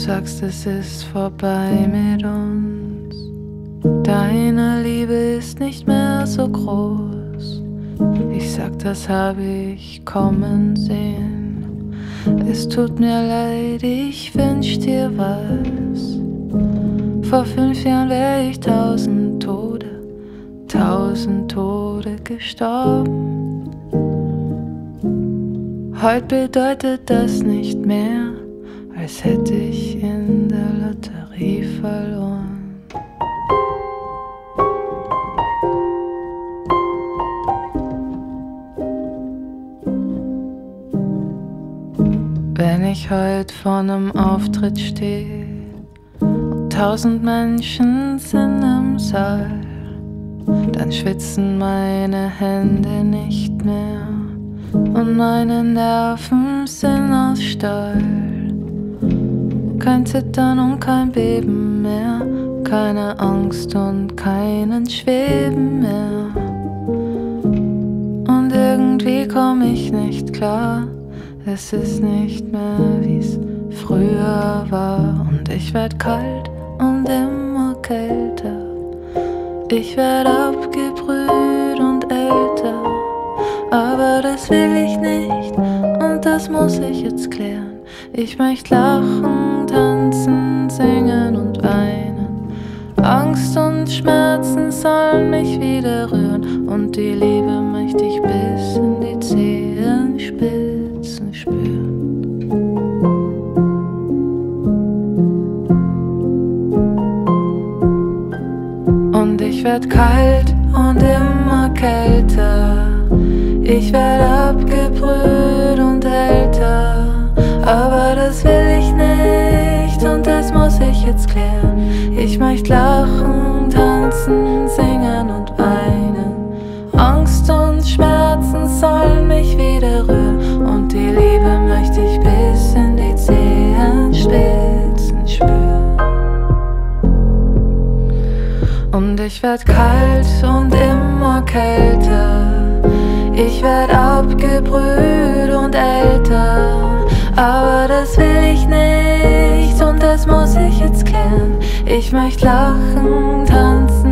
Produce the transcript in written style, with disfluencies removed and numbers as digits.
sagst, es ist vorbei mit uns. Deine Liebe ist nicht mehr so groß. Ich sag, das hab ich kommen sehen. Es tut mir leid, ich wünsch dir was. Vor 5 Jahren wär ich 1000 Tode gestorben. Heut bedeutet das nicht mehr, als hätte ich in der Lotterie verloren. Wenn ich heut vor nem Auftritt steh und 1000 Menschen sind im Saal, dann schwitzen meine Hände nicht mehr und meine Nerven sind aus Stahl. Kein Zittern und kein Beben mehr, keine Angst und keinen Schweben mehr. Und irgendwie komm ich nicht klar, es ist nicht mehr wie's früher war. Und ich werd kalt und immer kälter, ich werd abgebrüht und älter. Aber das will ich nicht und das muss ich jetzt klären. Ich möcht lachen, tanzen, singen und weinen. Angst und Schmerzen sollen mich wieder rühren. Und die Liebe möcht ich bis in die Zehenspitzen spüren. Und ich werd kalt und immer kälter, ich werd abgebrüht und älter. Aber das will ich nicht und das muss ich jetzt klären. Ich möcht lachen, tanzen, singen und weinen. Angst und Schmerzen sollen mich wieder rühren. Und die Liebe möcht ich bis in die Zehenspitzen spüren. Und ich werd kalt und immer kälter, ich werd abgebrüht und älter. Aber das will ich nicht und das muss ich jetzt klären. Ich möcht lachen, tanzen,